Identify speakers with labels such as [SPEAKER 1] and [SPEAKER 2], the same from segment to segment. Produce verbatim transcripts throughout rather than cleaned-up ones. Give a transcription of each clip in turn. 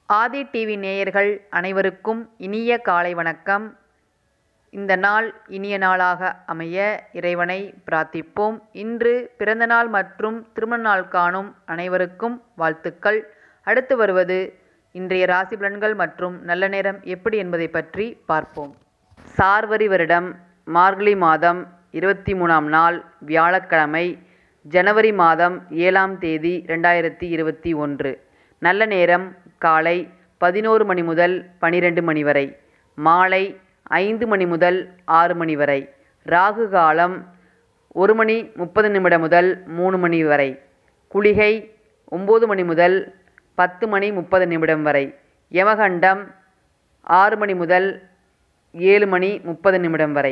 [SPEAKER 1] ஆதி TV நேயர்கள் அனைவருக்கும் இனிய காலை வணக்கம். இந்த நாள் இனிய நாளாக அமைய இறைவனை பிரார்த்திப்போம். இன்று பிறந்தநாள் மற்றும் திருமண நாள் காணும் அனைவருக்கும் வாழ்த்துக்கள். அடுத்து வருவது இன்றைய ராசி பலன்கள் மற்றும் நல்ல நேரம் எப்படி என்பதை பற்றி பார்ப்போம். சார்வரி வருடம் மார்கழி மாதம் இருபத்தி மூணாம் நாள் வியாழக்கிழமை, ஜனவரி மாதம் ஏழாம் தேதி ரெண்டாயிரத்தி இருபத்தி ஒன்று. நல்ல நேரம் காலை பதினோரு மணி முதல் பனிரெண்டு மணி வரை, மாலை ஐந்து மணி முதல் ஆறு மணி வரை. ராகு காலம் ஒரு மணி முப்பது நிமிடம் முதல் மூணு மணி வரை. குளிகை ஒம்பது மணி முதல் பத்து மணி முப்பது நிமிடம் வரை. யமகண்டம் ஆறு மணி முதல் ஏழு மணி முப்பது நிமிடம் வரை.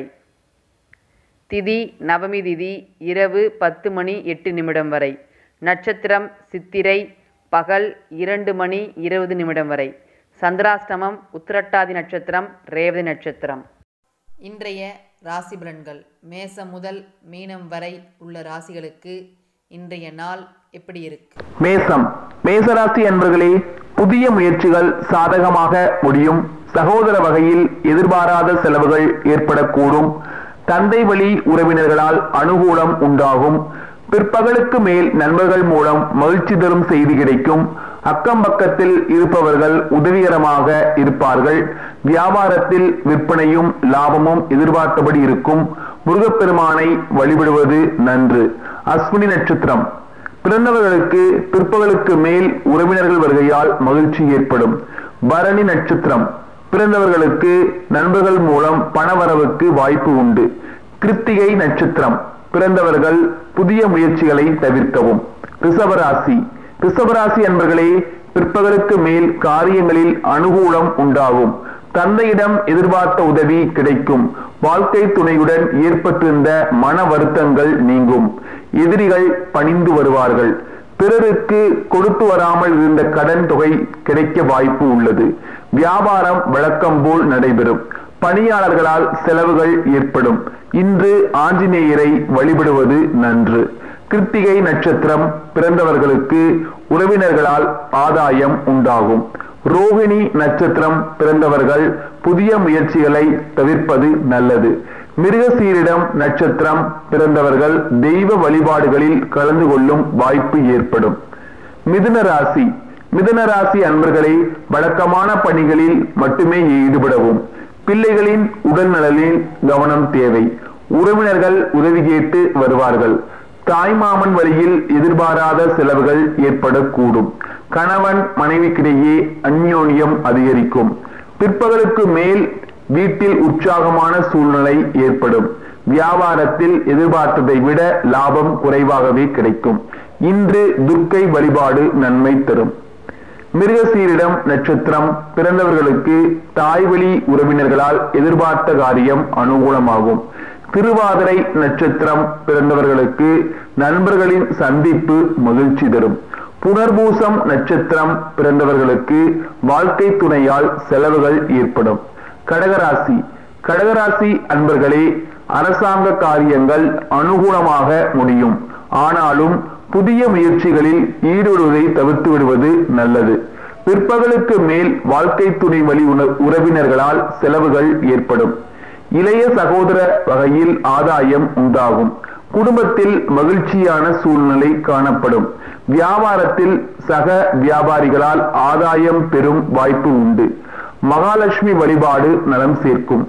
[SPEAKER 1] திதி நவமி திதி இரவு பத்து மணி எட்டு நிமிடம் வரை. நட்சத்திரம் சித்திரை பகல் இரண்டு மணி இருபது நிமிடம் வரை. சந்திராஷ்டமம் உத்திரட்டாதி நட்சத்திரம் ரேவதி நட்சத்திரம். இன்றைய ராசி பலன்கள். மேசம் முதல் மீனம் வரை உள்ள ராசிகளுக்கு இன்றைய நாள் எப்படி இருக்கு?
[SPEAKER 2] மேசம் மேசராசி அன்பர்களே, புதிய முயற்சிகள் சாதகமாக முடியும். சகோதர வகையில் எதிர்பாராத செலவுகள் ஏற்படக்கூடும். தந்தை வழி உறவினர்களால் அனுகூலம் உண்டாகும். பிற்பகலுக்கு மேல் நண்பர்கள் மூலம் மகிழ்ச்சி தரும் செய்தி கிடைக்கும். அக்கம் பக்கத்தில் இருப்பவர்கள் உதவிகரமாக இருப்பார்கள். வியாபாரத்தில் விற்பனையும் லாபமும் எதிர்பார்த்தபடி இருக்கும். முருகப்பெருமானை வழிபடுவது நன்று. அஸ்வினி நட்சத்திரம் பிறந்தவர்களுக்கு பிற்பகலுக்கு மேல் உறவினர்கள் வருகையால் மகிழ்ச்சி ஏற்படும். பரணி நட்சத்திரம் பிறந்தவர்களுக்கு நண்பர்கள் மூலம் பணவரவுக்கு வாய்ப்பு உண்டு. கிருத்திகை நட்சத்திரம் பிறந்தவர்கள் புதிய முயற்சிகளை தவிர்க்கவும். ரிஷபராசி ரிஷபராசி அன்பர்களே, பிற்பகலுக்கு மேல் காரியங்களில் அனுகூலம் உண்டாகும். தந்தையிடம் எதிர்பார்த்த உதவி கிடைக்கும். வாழ்க்கை துணையுடன் ஏற்பட்டிருந்த மன வருத்தங்கள் நீங்கும். எதிரிகள் பணிந்து வருவார்கள். பிறருக்கு கொடுத்து வராமல் இருந்த கடன் தொகை கிடைக்க வாய்ப்பு உள்ளது. வியாபாரம் வழக்கம் போல் நடைபெறும். பணியாளர்களால் செலவுகள் ஏற்படும். இன்று ஆஞ்சநேயரை வழிபடுவது நன்று. கிருத்திகை நட்சத்திரம் பிறந்தவர்களுக்கு உறவினர்களால் ஆதாயம் உண்டாகும். ரோகிணி நட்சத்திரம் பிறந்தவர்கள் புதிய முயற்சிகளை தவிர்ப்பது நல்லது. மிருகசீரிடம் நட்சத்திரம் பிறந்தவர்கள் தெய்வ வழிபாடுகளில் கலந்து கொள்ளும் வாய்ப்பு ஏற்படும். மிதுன ராசி மிதுன ராசி அன்பர்களே, வழக்கமான பணிகளில் மட்டுமே ஈடுபடவும். பிள்ளைகளின் உடல் நலனில் கவனம் தேவை. உறவினர்கள் உதவி கேட்டு வருவார்கள். தாய்மாமன் வழியில் எதிர்பாராத செலவுகள் ஏற்படக்கூடும். கணவன் மனைவிக்கிடையே அந்யோன்யம் அதிகரிக்கும். பிற்பகலுக்கு மேல் வீட்டில் உற்சாகமான சூழ்நிலை ஏற்படும். வியாபாரத்தில் எதிர்பார்த்ததை விட லாபம் குறைவாகவே கிடைக்கும். இன்று துர்க்கை வழிபாடு நன்மை தரும். மிருகசீரிடம் நட்சத்திரம் பிறந்தவர்களுக்கு தாய்வழி உறவினர்களால் எதிர்பார்த்த காரியம் அனுகூலமாகும். திருவாதிரை நட்சத்திரம் பிறந்தவர்களுக்கு நண்பர்களின் சந்திப்பு மகிழ்ச்சி தரும். புனர்பூசம் நட்சத்திரம் பிறந்தவர்களுக்கு வாழ்க்கை துணையால் செலவுகள் ஏற்படும். கடகராசி கடகராசி அன்பர்களே, அரசாங்க காரியங்கள் அனுகூலமாக முடியும். ஆனாலும் புதிய முயற்சிகளில் ஈடுபடுவதை தவிர்த்து விடுவது நல்லது. பிற்பகலுக்கு மேல் வாழ்க்கை துணை வழி உறவினர்களால் செலவுகள் ஏற்படும். இளைய சகோதர வகையில் ஆதாயம் உண்டாகும். குடும்பத்தில் மகிழ்ச்சியான சூழ்நிலை காணப்படும். வியாபாரத்தில் சக வியாபாரிகளால் ஆதாயம் பெறும் வாய்ப்பு உண்டு. மகாலட்சுமி வழிபாடு நலம் சேர்க்கும்.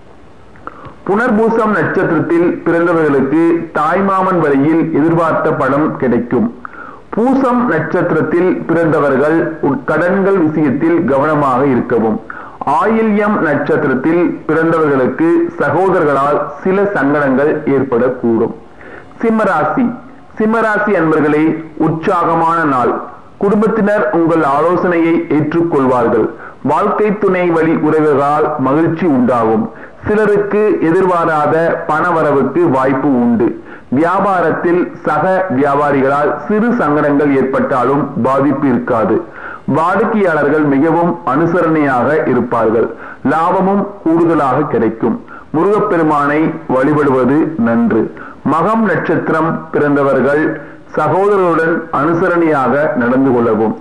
[SPEAKER 2] புனர்பூசம் நட்சத்திரத்தில் பிறந்தவர்களுக்கு தாய்மாமன் வழியில் எதிர்பார்த்த பணம் கிடைக்கும். பூசம் நட்சத்திரத்தில் பிறந்தவர்கள் கடன்கள் விஷயத்தில் கவனமாக இருக்கவும். ஆயில்யம் நட்சத்திரத்தில் பிறந்தவர்களுக்கு சகோதரர்களால் சில சங்கடங்கள் ஏற்படக்கூடும். சிம்மராசி சிம்மராசி அன்பர்களே, உற்சாகமான நாள். குடும்பத்தினர் உங்கள் ஆலோசனையை ஏற்றுக்கொள்வார்கள். வாழ்க்கை துணை வழி உறவுகளால் மகிழ்ச்சி உண்டாகும். சிலருக்கு எதிர்பாராத பணவரவுக்கு வாய்ப்பு உண்டு. வியாபாரத்தில் சக வியாபாரிகளால் சிறு சங்கடங்கள் ஏற்பட்டாலும் பாதிப்பு இருக்காது. வாடிக்கையாளர்கள் மிகவும் அனுசரணையாக இருப்பார்கள். லாபமும் கூடுதலாக கிடைக்கும். முருகப்பெருமானை வழிபடுவது நன்று. மகம் நட்சத்திரம் பிறந்தவர்கள் சகோதரருடன் அனுசரணையாக நடந்து கொள்ளவும்.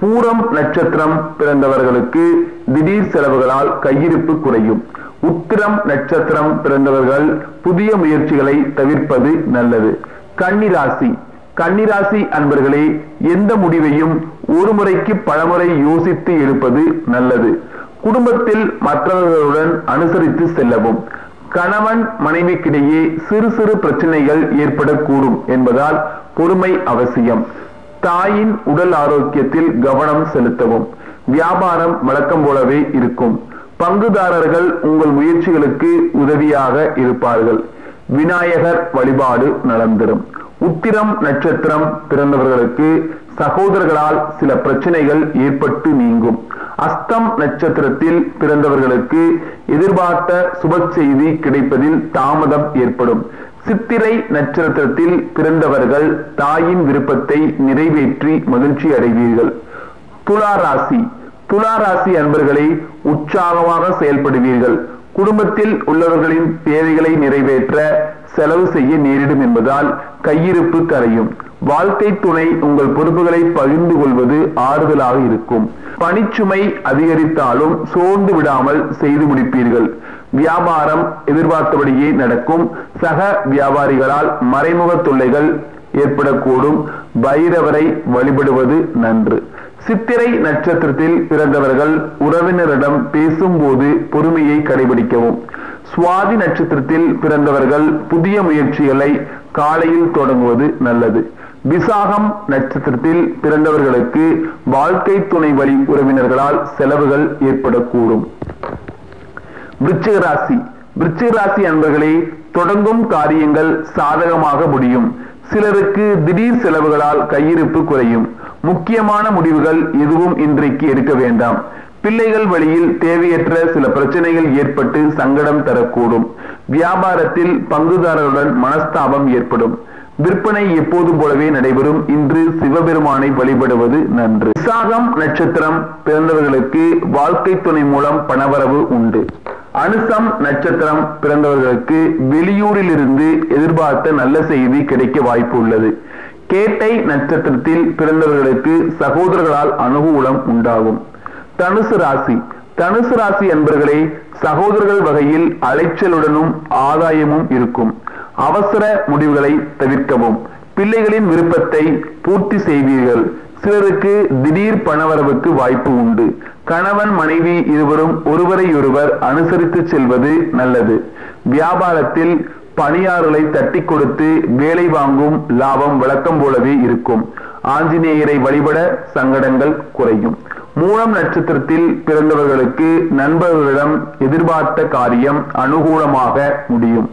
[SPEAKER 2] பூரம் நட்சத்திரம் பிறந்தவர்களுக்கு திடீர் செலவுகளால் கையிருப்பு குறையும். உத்திரம் நட்சத்திரம் பிறந்தவர்கள் புதிய முயற்சிகளை தவிர்ப்பது நல்லது. கன்னிராசி கன்னிராசி அன்பர்களே, எந்த முடிவையும் ஒரு முறைக்கு பலமுறை யோசித்து எடுப்பது நல்லது. குடும்பத்தில் மற்றவர்களுடன் அனுசரித்து செல்லவும். கணவன் மனைவிக்கிடையே சிறு சிறு பிரச்சனைகள் ஏற்படக்கூடும் என்பதால் பொறுமை அவசியம். தாயின் உடல் ஆரோக்கியத்தில் கவனம் செலுத்தவும். வியாபாரம் வழக்கம் போலவே இருக்கும். பங்குதாரர்கள் உங்கள் முயற்சிகளுக்கு உதவியாக இருப்பார்கள். விநாயகர் வழிபாடு நலம் தரும். உத்திரம் நட்சத்திரம் பிறந்தவர்களுக்கு சகோதரர்களால் சில பிரச்சனைகள் ஏற்பட்டு நீங்கும். அஸ்தம் நட்சத்திரத்தில் பிறந்தவர்களுக்கு எதிர்பார்த்த சுப செய்தி கிடைப்பதில் தாமதம் ஏற்படும். சித்திரை நட்சத்திரத்தில் பிறந்தவர்கள் தாயின் விருப்பத்தை நிறைவேற்றி மகிழ்ச்சி அடைவீர்கள். துலா ராசி துலா ராசி அன்பர்களை உற்சாகமாக செயல்படுவீர்கள். குடும்பத்தில் உள்ளவர்களின் தேவைகளை நிறைவேற்ற செலவு செய்ய நேரிடும் என்பதால் கையிருப்பு கரையும். வாழ்க்கை துணை உங்கள் பொறுப்புகளை பகிர்ந்து கொள்வது ஆறுதலாக இருக்கும். பணிச்சுமை அதிகரித்தாலும் சோர்ந்து விடாமல் செய்து முடிப்பீர்கள். வியாபாரம் எதிர்பார்த்தபடியே நடக்கும். சக வியாபாரிகளால் மறைமுக தொல்லைகள் ஏற்படக்கூடும். பைரவரை வழிபடுவது நன்று. சித்திரை நட்சத்திரத்தில் பிறந்தவர்கள் உறவினரிடம் பேசும்போது பொறுமையை கடைபிடிக்கவும். சுவாதி நட்சத்திரத்தில் பிறந்தவர்கள் புதிய முயற்சிகளை காலையில் தொடங்குவது நல்லது. விசாகம் நட்சத்திரத்தில் பிறந்தவர்களுக்கு வாழ்க்கை துணை வழி உறவினர்களால் செலவுகள் ஏற்படக்கூடும். விருச்சிக ராசி விருச்சிக ராசி அன்பர்களே, தொடங்கும் காரியங்கள் சாதகமாக முடியும். சிலருக்கு திடீர் செலவுகளால் கையிருப்பு குறையும். முக்கியமான முடிவுகள் எதுவும் இன்றைக்கு எடுக்க வேண்டாம். பிள்ளைகள் வழியில் தேவையற்ற சில பிரச்சனைகள் ஏற்பட்டு சங்கடம் தரக்கூடும். வியாபாரத்தில் பங்குதாரர்களுடன் மனஸ்தாபம் ஏற்படும். விற்பனை எப்போதும் போலவே நடைபெறும். இன்று சிவபெருமானை வழிபடுவது நன்று. விசாகம் நட்சத்திரம் பிறந்தவர்களுக்கு வாழ்க்கை துணை மூலம் பணவரவு உண்டு. அனுசம் நட்சத்திரம் பிறந்தவர்களுக்கு வெளியூரில் இருந்து எதிர்பார்த்த நல்ல செய்தி கிடைக்க வாய்ப்பு உள்ளது. கேட்டை நட்சத்திரத்தில் பிறந்தவர்களுக்கு சகோதரர்களால் அனுகூலம் உண்டாகும். தனுசு ராசி தனுசு ராசி என்பர்களே, சகோதரர்கள் வகையில் அலைச்சலுடனும் ஆதாயமும் இருக்கும். அவசர முடிவுகளை தவிர்க்கவும். பிள்ளைகளின் விருப்பத்தை பூர்த்தி செய்வீர்கள். சிலருக்கு திடீர் பணவரவுக்கு வாய்ப்பு உண்டு. கணவன் மனைவி இருவரும் ஒருவரை ஒருவர் அனுசரித்து செல்வது நல்லது. வியாபாரத்தில் பணியாளர்களை தட்டி கொடுத்து வேலை வாங்கும் லாபம் வழக்கம் போலவே இருக்கும். ஆஞ்சநேயரை வழிபட சங்கடங்கள் குறையும். மூலம் நட்சத்திரத்தில் பிறந்தவர்களுக்கு நண்பர்களிடம் எதிர்பார்த்த காரியம் அனுகூலமாக முடியும்.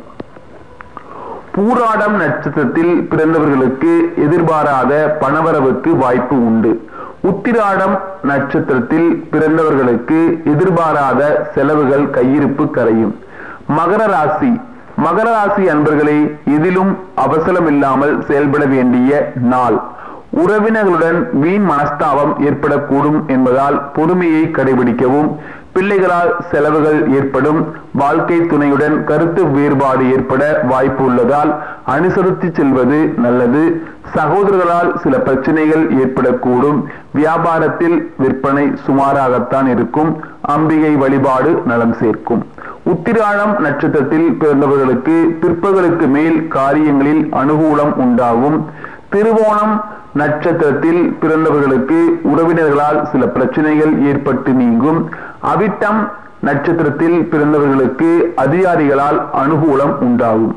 [SPEAKER 2] பூராடம் நட்சத்திரத்தில் பிறந்தவர்களுக்கு எதிர்பாராத பணவரவுக்கு வாய்ப்பு உண்டு. உத்திராடம் நட்சத்திரத்தில் பிறந்தவர்களுக்கு எதிர்பாராத செலவுகள் கையிருப்பு கரையும். மகர ராசி மகர ராசி அன்பர்களே, எதிலும் அவசரம் இல்லாமல் செயல்பட வேண்டிய நாள். உறவினர்களுடன் வீண் மனஸ்தாபம் ஏற்படக்கூடும் என்பதால் பொறுமையை கடைபிடிக்கவும். பிள்ளைகளால் செலவுகள் ஏற்படும். வாழ்க்கை துணையுடன் கருத்து வேறுபாடு ஏற்பட வாய்ப்பு உள்ளதால் அனுசரித்து செல்வது நல்லது. சகோதரர்களால் சில பிரச்சனைகள் ஏற்படக்கூடும். வியாபாரத்தில் விற்பனை சுமாராகத்தான் இருக்கும். அம்பிகை வழிபாடு நலம் சேர்க்கும். உத்திராடம் நட்சத்திரத்தில் பிறந்தவர்களுக்கு பிற்பகலுக்கு மேல் காரியங்களில் அனுகூலம் உண்டாகும். திருவோணம் நட்சத்திரத்தில் பிறந்தவர்களுக்கு உறவினர்களால் சில பிரச்சனைகள் ஏற்பட்டு நீங்கும். அவிட்டம் நட்சத்திரத்தில் பிறந்தவர்களுக்கு அதிகாரிகளால் அனுகூலம் உண்டாகும்.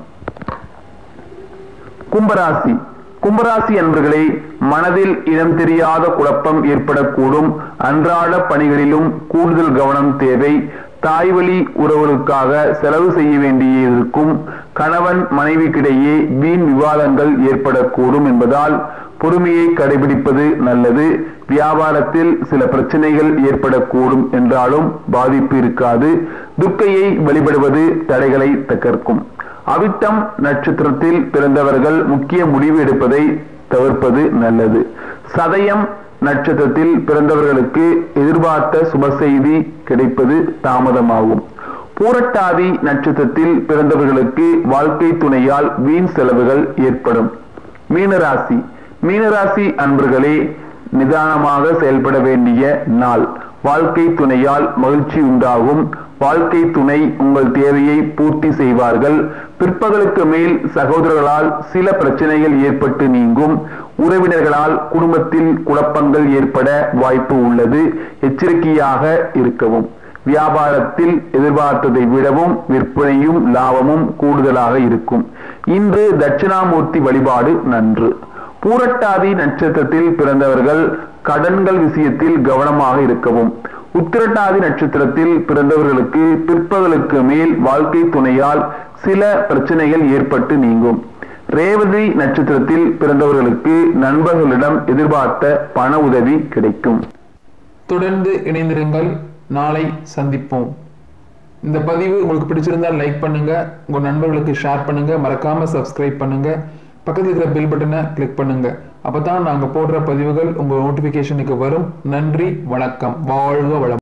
[SPEAKER 2] கும்பராசி கும்பராசி அன்பர்களே, மனதில் இடம் தெரியாத குழப்பம் ஏற்படக்கூடும். அன்றாட பணிகளிலும் கூடுதல் கவனம் தேவை. தாய்வழி உறவுகளுக்காக செலவு செய்ய வேண்டியிருக்கும். கணவன் மனைவிக்கிடையே வீண் விவாதங்கள் ஏற்படக்கூடும் என்பதால் பொறுமையை கடைபிடிப்பது நல்லது. வியாபாரத்தில் சில பிரச்சனைகள் ஏற்படக்கூடும் என்றாலும் பாதிப்பு இருக்காது. துர்க்கையை வழிபடுவது தடைகளை தகர்க்கும். அவிட்டம் நட்சத்திரத்தில் பிறந்தவர்கள் முக்கிய முடிவு எடுப்பதை தவிர்ப்பது நல்லது. சதயம் நட்சத்திரத்தில் பிறந்தவர்களுக்கு எதிர்பார்த்த சுப செய்தி கிடைப்பது தாமதமாகும். பூரட்டாதி நட்சத்திரத்தில் பிறந்தவர்களுக்கு வாழ்க்கை துணையால் வீண் செலவுகள் ஏற்படும். மீனராசி மீனராசி அன்பர்களே, நிதானமாக செயல்பட வேண்டிய நாள். வாழ்க்கை துணையால் மகிழ்ச்சி உண்டாகும். வாழ்க்கை துணை உங்கள் தேவையை பூர்த்தி செய்வார்கள். பிற்பகலுக்கு மேல் சகோதரர்களால் சில பிரச்சனைகள் ஏற்பட்டு நீங்கும். உறவினர்களால் குடும்பத்தில் குழப்பங்கள் ஏற்பட வாய்ப்பு உள்ளது. எச்சரிக்கையாக இருக்கவும். வியாபாரத்தில் எதிர்பார்த்ததை விடவும் விற்பனையும் லாபமும் கூடுதலாக இருக்கும். இன்று தட்சிணாமூர்த்தி வழிபாடு நன்று. பூரட்டாதி நட்சத்திரத்தில் பிறந்தவர்கள் கடன்கள் விஷயத்தில் கவனமாக இருக்கவும். உத்திரட்டாதி நட்சத்திரத்தில் பிறந்தவர்களுக்கு பிற்பகலுக்கு மேல் வாழ்க்கை துணையால் சில பிரச்சனைகள் ஏற்பட்டு நீங்கும். ரேவதி நட்சத்திரத்தில் பிறந்தவர்களுக்கு நண்பர்களிடம் எதிர்பார்த்த பண உதவி கிடைக்கும்.
[SPEAKER 3] தொடர்ந்து இணைந்திருங்கள். நாளை சந்திப்போம். இந்த பதிவு உங்களுக்கு பிடிச்சிருந்தால் லைக் பண்ணுங்க, உங்க நண்பர்களுக்கு ஷேர் பண்ணுங்க, மறக்காம சப்ஸ்கிரைப் பண்ணுங்க, பக்கத்தில் இருக்கிற பெல் பட்டனை கிளிக் பண்ணுங்க. அப்பதான் நாங்க போடுற பதிவுகள் உங்க நோட்டிபிகேஷனுக்கு வரும். நன்றி, வணக்கம், வாழ்க வளம்.